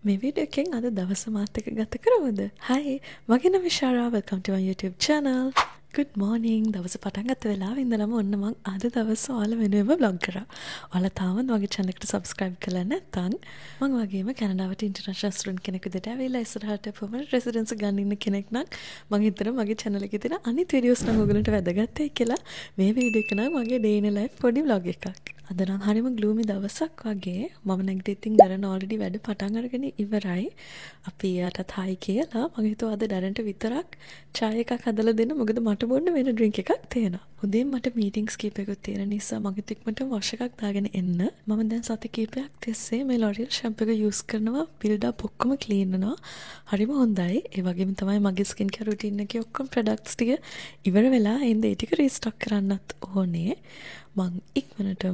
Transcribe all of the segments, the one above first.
මේ වීඩියෝ එකෙන් අද දවස මාත් එක්ක ගත කරමුද? Hi, මගේ නම ශාරා. Welcome to my YouTube channel. Good morning. දවස පටන් ගත්ත වෙලාවෙ ඉඳලම ඔන්න මං අද දවස් ඔයාලා වෙනුවෙන්ම vlog කරා. ඔයාලා තාමත් මගේ channel එකට subscribe කරලා නැත්නම් මං වගේම කැනඩාවට international student කෙනෙක් විදිහට ඇවිල්ලා ඉස්සරහට permanent residence ගන්න ඉන්න කෙනෙක් නම් මං හිතනවා මගේ channel එකේ තියෙන අනිත් videos නම් ඔයගලන්ට වැදගත්යි කියලා මේ වීඩියෝ එක නම් මගේ day in a life පොඩි vlog එකක්. අද නම් හරිම gloomy දවසක් වගේ. මම නැගිටින් ඉතින් දරන already වැඩ පටන් අරගෙන ඉවරයි. අපි යාටත් hi කියලා මම හිතුවා අද දරන්ට විතරක් chai එකක් හදලා දෙන්න. මොකද මට බොන්න වෙන drink එකක් තියෙනවා. උදේ මට meetings කීපයක්ත් තියෙන නිසා මගේ තික්මට wash එකක් දාගෙන එන්න. මම දැන් සති කීපයක් තිස්සේ මේ L'Oreal shampoo එක use කරනවා. build up ඔක්කොම clean වෙනවා. හරිම හොඳයි. ඒ වගේම තමයි මගේ skin care routine එකේ ඔක්කොම products ටික ඉවර වෙලා එන්න ඒ ටික restock කරන්නත් ඕනේ. මං ඉක්මනටම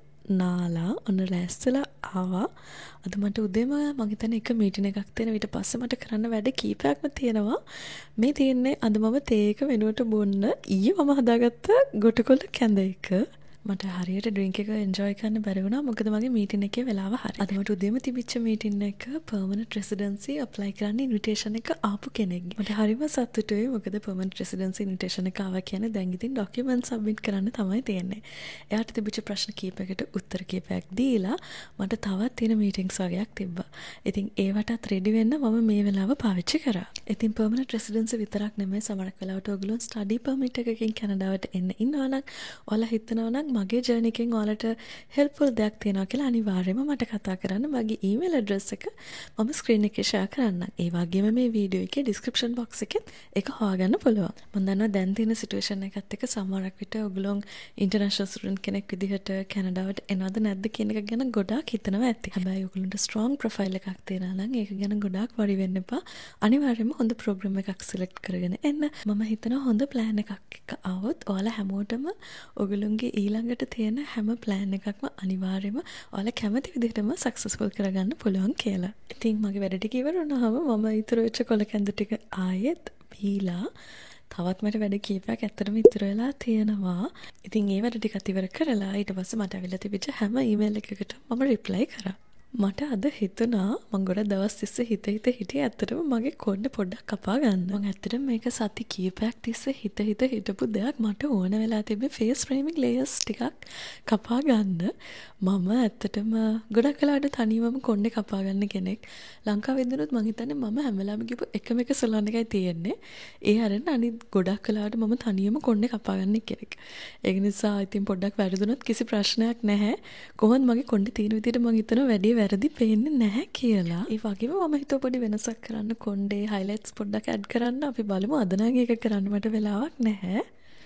නාලා ඔන්න ලෑස්තිලා ආවා. අද මට උදේම මං හිතන්නේ එක මීටින් එකක් තියෙන. ඊට පස්සේ මට කරන්න වැඩ කීපයක්ම තියෙනවා. මේ තියෙන්නේ අද මම තේ එක වෙනුවට බොන්න ඊයේ මම හදාගත්ත ගොටකොල්ල කැඳ එක. මට හරියට ඩ්‍රින්ක් එක එන්ජොයි කරන්න බැරි වුණා. මොකද මගේ මීටින් එකේ වෙලාව හරි. අද මට උදේම තිබිච්ච මීටින් එක permanent residency apply කරන්න invitation එක ආපු කෙනෙක්ගේ. මට හරිම සතුටුයි. මොකද permanent residency invitation එක ආවා කියන්නේ දැන් ඉතින් document submit කරන්න තමයි තියෙන්නේ. එයාට තිබිච්ච ප්‍රශ්න කීපයකට උත්තර කීපයක් දීලා මට තවත් තියෙන meetings වගේක් තිබ්බා. ඉතින් ඒවටත් ready වෙන්න මම මේ වෙලාව පාවිච්චි කරා. ඉතින් permanent residency විතරක් නෙමෙයි සමහරක් වෙලාවට ඔයගොල්ලෝ study permit එකකින් කැනඩාවට එන්න ඉන්නවා නම් ඔයාලා හිතනවා නම් මගේ ජර්නි එකෙන් ඔයාලට හෙල්ප්ෆුල් දෙයක් තියෙනවා කියලා අනිවාර්යයෙන්ම මට කතා කරන්න. මගේ ඊමේල් ඇඩ්‍රස් එක මම ස්ක්‍රීන් එකේ ෂෙයා කරන්නම්. ඒ වගේම මේ වීඩියෝ එකේ ඩිස්ක්‍රිප්ෂන් බොක්ස් එකෙත් ඒක හොයාගන්න පුළුවන්. මම දන්නවා දැන් තියෙන සිටුේෂන් එකත් එක්ක සමහරක් විට ඔයගොල්ලෝ ඉන්ටර්නැෂනල් ස්ටුඩන්ට් කෙනෙක් විදිහට කැනඩාවට එනවද නැද්ද කියන එක ගැන ගොඩාක් හිතනවා ඇති. හැබැයි ඔයගොල්ලන්ට ස්ට්‍රෝං ප්‍රොෆයිල් එකක් තියෙනවා නම් ඒක ගැන ගොඩාක් worry වෙන්න එපා. අනිවාර්යයෙන්ම හොඳ ප්‍රෝග්‍රෑම් එකක් සිලෙක්ට් කරගෙන එන්න. මම හිතනවා හොඳ ප්ලෑන් එකක් එක්ක આવොත් ඔයාලා හැමෝටම ඔයගොල්ලන්ගේ ඊළඟට තියෙන හැම ප්ලෑන් එකක්ම අනිවාර්යයෙන්ම ඔයාලා කැමති විදිහටම සක්සස්ෆුල් කරගන්න පුළුවන් කියලා. ඉතින් මගේ වැඩ ටික ඉවර වුණාම මම ඉතුරු වෙච්ච කොළ කැඳ ටික ආයෙත් බීලා තවත් මට වැඩ කීපයක් ඇත්තටම ඉතුරු වෙලා තියෙනවා. ඉතින් ඒ වැඩ ටිකත් ඉවර කරලා ඊට පස්සේ මට අවිල්ලා තිබිච්ච හැම ඊමේල් එකකටම මම රිප්ලයි කරා. මට අද හිතුණා මං ගොඩක් දවස් තිස්සේ හිටියේ ඇත්තටම මගේ කොණ්ඩ පොඩ්ඩක් කපා ගන්න. මං ඇත්තටම මේක සති කීපයක් තිස්සේ හිටපු දෙයක්. මට ඕන වෙලා තිබ්බේ ෆේස් ෆ්‍රේමින් ලේයර්ස් ටිකක් කපා ගන්න. මම ඇත්තටම ගොඩක් වෙලාවට තනියමම කොණ්ඩේ කපා ගන්න කෙනෙක්. ලංකාවේ ඉඳනොත් මං හිතන්නේ මම හැම වෙලාවෙම ගිහපු එකම එක සලෝන් එකයි තියෙන්නේ. ඒ හැරෙන්න අනිත් ගොඩක් වෙලාවට මම තනියම කොණ්ඩේ කපා ගන්න කෙනෙක්. ඒක නිසා ඉතින් පොඩ්ඩක් වැරදුනොත් කිසි ප්‍රශ්නයක් නැහැ. කොහොමද මගේ කොණ්ඩේ තියෙන විදිහට මං හිතනවා වැඩි වැරදි පේන්නේ නැහැ කියලා. ඒ වගේම මම හිතුවා පොඩි වෙනසක් කරන්න කොණ්ඩේ highlights පොඩ්ඩක් add කරන්න. අපි බලමු අද නම් ඒක කරන්න මට වෙලාවක් නැහැ.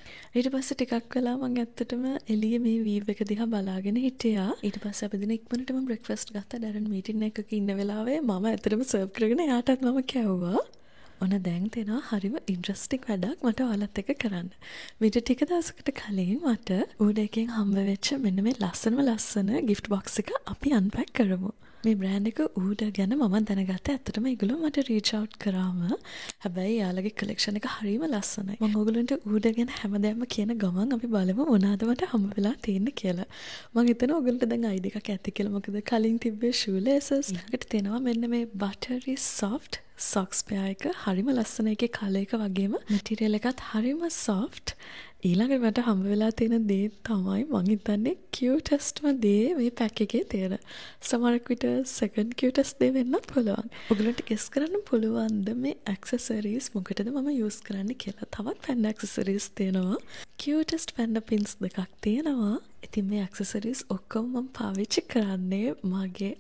ඊට පස්සේ ටිකක් වෙලා මම ඇත්තටම එළියේ මේ වීව් එක දිහා බලාගෙන හිටියා. ඊට පස්සේ අපි දින ඉක්මනටම බ්‍රෙක්ෆාස්ට් ගත්තා. ඩැරන් මීටින් එකක ඉන්න වෙලාවේ මම ඇත්තටම සර්ව් කරගෙන එයාටත් මම කැවුවා. ඔන්න දැන් තේනවා හරිම ඉන්ට්‍රස්ටිං වැඩක් මට ඔයාලත් එක්ක කරන්න. මීට ටික දවසකට කලින් මට ඌඩ එකෙන් හම්බ වෙච්ච මෙන්න මේ ලස්සන gift box එක අපි unpack කරමු. මේ බ්‍රෑන්ඩ් එක ඌඩ ගැන මම දැනගත්තා. ඇත්තටම ඒගොල්ලෝ මට රීච් අවුට් කරාම හැබැයි යාළගේ කලෙක්ෂන් එක හරිම ලස්සනයි. මම ඕගොල්ලන්ට ඌඩ ගැන හැමදේම කියන ගමන් අපි බලමු මොනවාද මට හම්බ වෙලා තියෙන්නේ කියලා. මම හිතනවා ඕගොල්ලන්ට දැන් අයිඩි එකක් ඇති කියලා. මොකද කලින් තිබ්බේ shoelaces. ඊළඟට තියෙනවා මෙන්න මේ buttery soft socks pair එක. හරිම ලස්සන එකේ කලර් එක වගේම මැටීරියල් එකත් හරිම soft. ඊළඟට මට හම්බ වෙලා තියෙන දේ තමයි මං හිතන්නේ cutest දේ මේ පැක් එකේ තියෙන. සමහරක් විට second cutest දේ වෙන්නත් පුළුවන්. ඔයගලන්ට guess කරන්න පුළුවන්ද මේ accessories මොකටද මම use කරන්නේ කියලා. තවත් panda accessories තියෙනවා. cutest panda pins දෙකක් තියෙනවා. ඉතින් මේ accessories ඔක්කොම මම පාවිච්චි කරන්නේ මගේ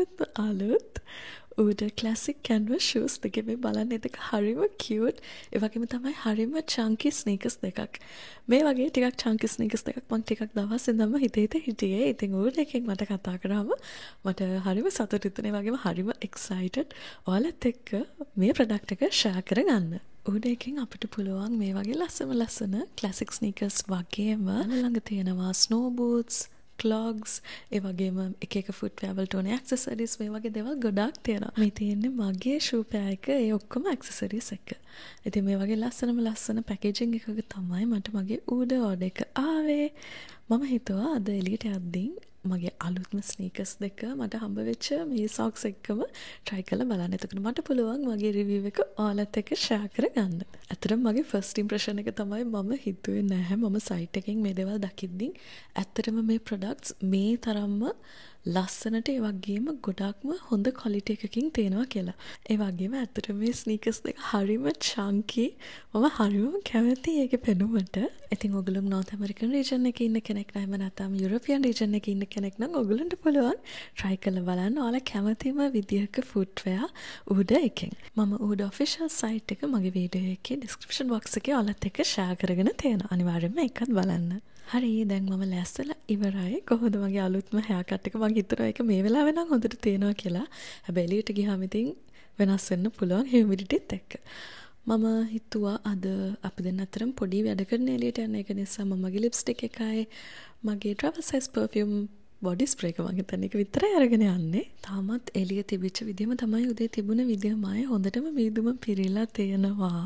අලුත් ඌඩ classic canvas shoes දෙකේ. මේ බලන්න ඒක හරිම cute. ඒ වගේම තමයි හරිම chunky sneakers දෙකක්. මේ වගේ ටිකක් chunky sneakers දෙකක් මම ටිකක් දවස් ඉඳන්ම හිතේ. ඉතින් ඌඩ එකෙන් මට කතා කරාම මට හරිම සතුටුයි. ඒ වගේම හරිම excited ඔයාලත් එක්ක මේ product එක share කරගන්න. ඌඩ එකෙන් අපිට පුළුවන් මේ වගේ ලස්සන classic sneakers වගේම ළඟ තියෙනවා snow boots, clogs, ඒ වගේම එක footwear වලට ඕනේ accessories මේ වගේ දේවල් ගොඩාක් තියෙනවා. මේ තියෙන්නේ මගේ shoe pair එක ඒ ඔක්කොම accessories එක. ඉතින් මේ වගේ ලස්සන packaging එකක තමයි මට මගේ ඌඩ order එක ආවේ. මම හිතුවා අද එළියට යද්දී මගේ අලුත්ම ස්නීකර්ස් දෙක මට හම්බ වෙච්ච මේ සොක්ස් එක්කම try කරලා බලන්න. එතකොට මට පුළුවන් මගේ review එක ඔයාලත් එක්ක share කරගන්න. ඇත්තටම මගේ first impression එක තමයි මම හිතුවේ නැහැ මම site එකෙන් මේ දේවල් දකිද්දි ඇත්තටම මේ products මේ තරම්ම ලස්සනට ඒ වගේම ගොඩක්ම හොඳ quality එකකින් තියෙනවා කියලා. ඒ වගේම ඇත්තටම මේ sneakers දෙක හරිම chunky. මම හරිම කැමතියි ඒකේ පෙනුමට. ඉතින් ඔයගොල්ලෝ North American region එකේ ඉන්න කෙනෙක් නම් නැත්නම් European region එකේ ඉන්න කෙනෙක් නම් ඔයගොල්ලන්ට පුළුවන් try කරලා බලන්න. ඔයාලා කැමතිම විදිහක footwear උඩ එකෙන්. මම උඩ official site එක මගේ වීඩියෝ එකේ description box එකේ ඔයාලත් එක්ක share කරගෙන තියෙනවා. අනිවාර්යයෙන්ම ඒකත් බලන්න. හරි දැන් මම ලෑස්තිලා ඉවරයි. කොහොමද මගේ අලුත්ම hair cut එක? මම හිතුවා ඒක මේ වෙලාවේ නම් හොඳට තියෙනවා කියලා. හැබැයි එළියට ගියාම ඉතින් වෙනස් වෙන්න පුළුවන් humidity-ත් එක්ක. මම හිතුවා අද අපි දෙන්න අතරම පොඩි වැඩ කරන එළියට යන එක නිසා මම මගේ lipstick එකයි මගේ travel size perfume body spray එක මම හිතන්නේ ඒක විතරයි අරගෙන යන්නේ. තාමත් එළිය තිබිච්ච විදිහම තමයි උදේ තිබුණ විදිහමයි හොඳටම මීදුම පිරීලා තියෙනවා.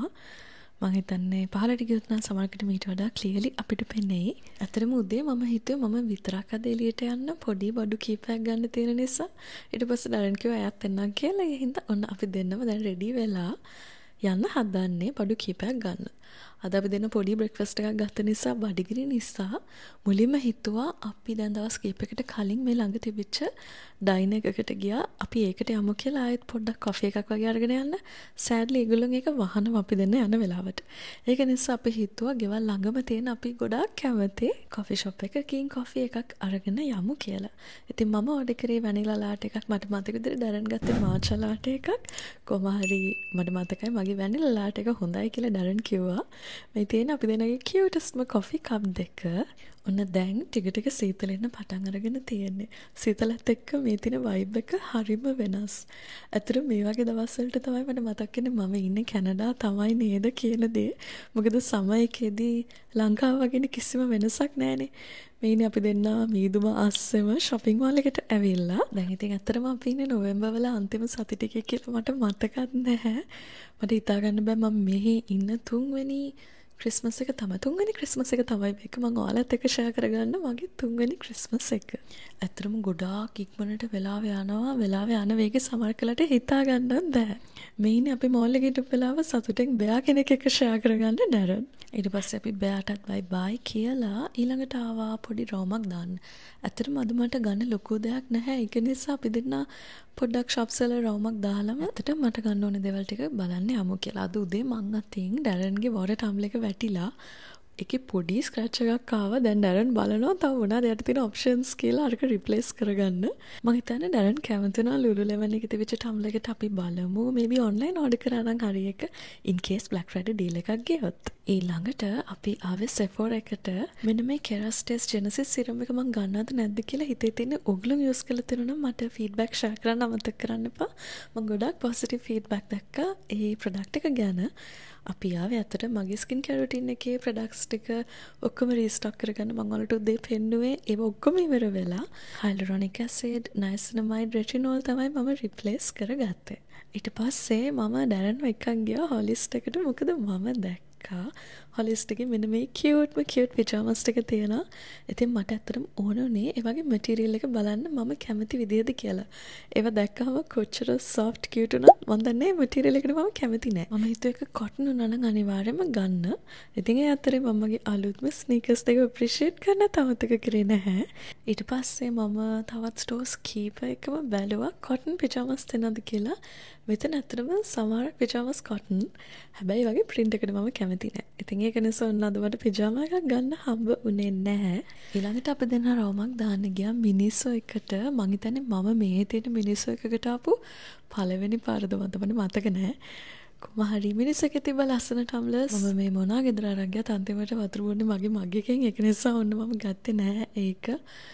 මම හිතන්නේ පහලට ගියොත් නම් සමහරකට මීට වඩා ක්ලියර්ලි අපිට පෙනෙයි. ඇත්තටම උදේ මම හිතුවේ මම විතරක් අද එළියට යන්න පොඩි බඩු කීපයක් ගන්න තියෙන නිසා ඊට පස්සේ ඩරන් කිව්වා එයාත් එන්නම් කියලා. ඒ හින්දා ඔන්න අපි දෙන්නම දැන් රෙඩි වෙලා යන්න හදන්නේ බඩු කීපයක් ගන්න. අද අපි දෙන්න පොඩි බ්‍රෙක්ෆාස්ට් එකක් ගත්ත නිසා බඩගිනි නිසා මුලින්ම හිතුවා අපි දැන් දවස් කීපයකට කලින් මේ ළඟ තිබිච්ච ඩයිනර් එකකට ගියා. අපි ඒකට යමු කියලා ආයෙත් පොඩ්ඩක් කොෆි එකක් වගේ අරගෙන යන්න. සෑඩ්ලි ඒගොල්ලොන් ඒක වහනවා අපි දෙන්න යන වෙලාවට. ඒක නිසා අපි හිතුවා ගෙවල් ළඟම තියෙන අපි ගොඩාක් කැමති කොෆි ෂොප් එකකින් කොෆි එකක් අරගෙන යමු කියලා. ඉතින් මම ඕඩර් කරේ වැනිලා ලාට් එකක්. මට මතක විදිහට ඩරන් ගත්තේ මාචා ලාට් එකක්. කොහොම හරි මට මතකයි මගේ වැනිලා ලාට් එක හොඳයි කියලා ඩරන් කිව්වා. මේ තියෙන අපි දෙන්නගේ කියුටස්ම කොෆි කප් දෙක. ඔන්න දැන් ටික ටික සීතලෙන්න පටන් අරගෙන තියෙන්නේ. සීතලත් එක්ක මේ තියෙන වයිබ් එක හරිම වෙනස්. අතට මේ වගේ දවස් වලට තමයි මට මතක් වෙන්නේ මම ඉන්නේ කැනඩා තමයි නේද කියන දේ. මොකද සමයකදී ලංකාව වගේ කිසිම වෙනසක් නැහැනේ. මේනේ අපි දෙන්න මීදුම අස්සෙම shopping mall එකට ඇවිල්ලා. දැන් ඉතින් ඇත්තටම අපි ඉන්නේ නොවැම්බර් වල අන්තිම සති ටිකේ කියලා මට මතකත් නැහැ. මට හිතා ගන්න බෑ මම මෙහි ඉන්න තුන්වෙනි ක්‍රිස්මස් එක තමයි තුන්වෙනි ක්‍රිස්මස් එක තමයි මේක මම ඔයාලත් එක්ක ෂෙයා කරගන්න මගේ තුන්වෙනි ක්‍රිස්මස් එක. ඇත්තටම ගොඩාක් ඉක්මනට වෙලාව යනවා. වෙලාව යන වේගෙ සමහර කලට හිතා ගන්නත් බෑ. මේනේ අපි මෝල් එකේ ඉඳපු වෙලාව සතුටෙන් බෑ කෙනෙක් එක්ක ෂෙයා කරගන්න නරන්. ඊට පස්සේ අපි බෑටත් බයි කියලා ඊළඟට ආවා පොඩි රෝමක් දාන්න. ඇත්තටම අද මට ගන්න ලොකු දෙයක් නැහැ. ඒක නිසා අපි දෙන්න පොඩ්ඩක් shops වල රෝමක් දාලම ඇත්තටම මට ගන්න ඕන දේවල් ටික බලන්න යමු කියලා. අද උදේ මං අතින් ඩැරන්ගේ වොරේ ටම්බල් එක වැටිලා ඒකේ පොඩි ස්ක්‍රැච් එකක් ආවා. දැන් ඩැරන් බලනවා තව මොනවද යට තියෙන ඔප්ෂන්ස් කියලා අරක රිප්ලේස් කරගන්න. මම හිතන්නේ ඩැරන් කැමති වෙනවා Lululemon එකේ තිබිච්ච ටම්බල් එකට අපි බලමු. මේබි ඔන්ලයින් ඕඩර් කරා නම් හරි එක in case Black Friday deal එකක් ගියොත්. ඊළඟට අපි ආවේ Sephora එකට. මෙන්න මේ Kerastase Genesis serum එක මම ගන්නවද නැද්ද කියලා හිතේ තියෙන ඔගොල්ලෝ යූස් කරලා තියෙනවා නම් මට feedback share කරන්න අමතක කරන්න එපා. මම ගොඩක් positive feedback දැක්කා ඒ product එක ගැන. අපි ආවේ අතට මගේ ස්කින් කෙයාර් රුටින් එකේ ප්‍රොඩක්ට්ස් ටික ඔක්කොම රීස්ටොක් කරගන්න මම ඔයාලට උදේ පෙන්නුවේ ඒව ඔක්කොම ඉවර වෙලා hyaluronic acid, niacinamide, retinol තමයි මම රිප්ලේස් කරගත්තේ. ඊට පස්සේ මම ඩැරන්ව එකක් ගියා හොලිස්ට් එකට. මොකද මම දැක්කා හොලිස්ට් එකේ මෙන්න මේ cute pyjamas ටික තියෙනවා. ඉතින් මට ඇත්තටම ඕන උනේ ඒ වගේ මැටීරියල් එක බලන්න මම කැමති විදිහද කියලා. ඒව දැක්කම කොච්චර soft cute උනත් මම දන්නේ මැටීරියල් එකට මම කැමති නෑ. මම හිතුවා ඒක cotton උනා නම් අනිවාර්යයෙන්ම ගන්න. ඉතින් ඒ අතරේ මම මගේ අලුත්ම sneakers දෙක appreciate කරන්න තමතක කරේ නැහැ. ඊට පස්සේ මම තවත් stores කීපයකම බැලුවා cotton pyjamas තියෙනවද කියලා. මෙතන ඇත්තටම සමහර pyjamas cotton. හැබැයි වගේ print එකට මම කැමති නෑ. ඉතින් ඒක නිසා ඔන්න අද මට පිජාමා එකක් ගන්න හම්බ උනේ නැහැ. ඊළඟට අපි දෙන්න රවුමක් දාන්න ගියා මිනිස්සු එකට. මං හිතන්නේ මම මේ තියෙන මිනිස්සු එකකට ආපු පළවෙනි පාරද මට මතක නැහැ. කොහොම හරි මිනිස්සු එකේ තිබ්බ ලස්සන ටම්ලර්ස් මම මේ මොනවා ගෙදර අරන් ගියත් අන්තිමට වතුර බොන්නේ මගේ මග් එකෙන්. ඒක නිසා ඔන්න මම ගත්තේ නැහැ ඒක.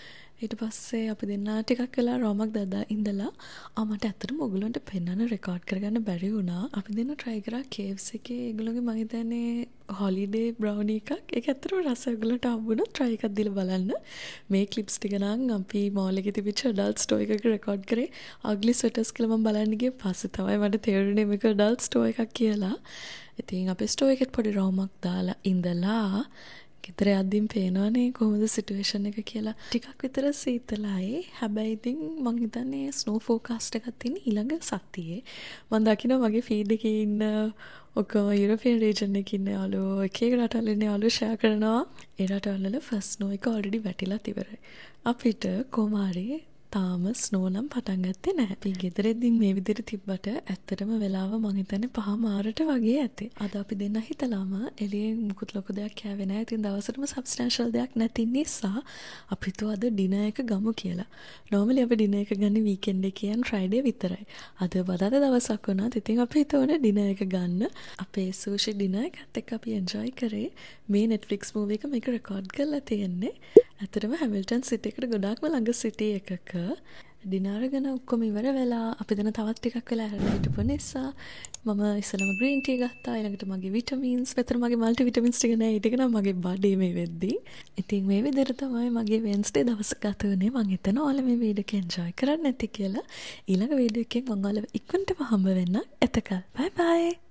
ඊට පස්සේ අපි දෙන්නා ටිකක් වෙලා රෝමක් දදා ඉඳලා මට ඇත්තටම ඔයගොල්ලන්ට පෙන්වන්න රෙකෝඩ් කරගන්න බැරි වුණා. අපි දෙන්න try කරා KFC එකේ ඒගොල්ලෝගේ මම හිතන්නේ holiday brownie එකක්. ඒක ඇත්තටම රස ඔයගොල්ලන්ට හම්බුණා. try එකක් දීලා බලන්න. මේ clips ටික නම් අපි mall එකේ තිබිච්ච adult store එකක රෙකෝඩ් කරේ. ugly sweaters කියලා මම බලන්න ගියේ පස්සේ තමයි මට තේරුනේ මේක adult store එකක් කියලා. ඉතින් අපේ store එකෙත් පොඩි රෝමක් දාලා ඉඳලා ගෙදර යද්දීන් පේනවනේ කොහොමද සිටුේෂන් එක කියලා. ටිකක් විතර සීතලයි. හැබැයි ඉතින් මං හිතන්නේ ස්නෝ ෆෝකාස්ට් එකක් තියෙන ඊළඟ සතියේ. මං දකිනවා මගේ ෆීඩ් එකේ ඉන්න ඔක්කොම යුරෝපියන් රීජන් එකේ ඉන්න යාළුවෝ එක එක රටවල ඉන්න යාළුවෝ ෂෙයා කරනවා. ඒ රටවල ෆස්ට් ස්නෝ එක ඔල්රෙඩි වැටිලා ඉවරයි. අපිට කොමාරි තාම ස්නෝ නම් පටන් ගත්තේ නැහැ. අපි ගෙදරදී මේ විදිහට තිබ්බට ඇත්තටම වෙලාව මං හිතන්නේ 5:00 වගේ ඇති. අද අපි දෙන්න හිතලාම එළියෙන් මුකුත් ලොකු දෙයක් කෑවේ නැහැ. ඉතින් දවසටම සබ්ස්ටැන්ෂල් දෙයක් නැති නිසා අපි හිතුවා අද ඩිනර් එක ගමු කියලා. normally අපි ඩිනර් එක ගන්නේ වීකෙන්ඩ් එකේ and ෆ්‍රයිඩේ විතරයි. අද බදාද දවසක් වුණාත් ඉතින් අපි හිතුවා ඩිනර් එක ගන්න. අපේ සූෂි ඩිනර් එකත් එක්ක අපි එන්ජොයි කරේ. මේ Netflix movie එක මේක රෙකෝඩ් කරලා තියෙන්නේ. ඇත්තටම හැමිල්ටන් සිටි එකට ගොඩාක්ම ළඟ සිටි එකක ඩිනර් ගැන ඔක්කොම ඉවර වෙලා අපි දැන් තවත් ටිකක් වෙලා හැරලා හිටපු නිසා මම ඉස්සෙල්ලාම ග්‍රීන් ටී ගත්තා. ඊළඟට මගේ විටමින්ස් විතර මගේ මල්ටි විටමින්ස් ටික නෑ. ඊට නම් මගේ බඩේ මේ වෙද්දි. ඉතින් මේ විදිහට තමයි මගේ වෙන්ස්ඩේ දවස ගත වුණේ. මම හිතනවා ඔයාලා මේ වීඩියෝ එක එන්ජොයි කරන්නේ නැති කියලා. ඊළඟ වීඩියෝ එකෙන් මම ඔයාලව ඉක්මනටම හම්බ වෙන්න. එතකල් බයි බයි.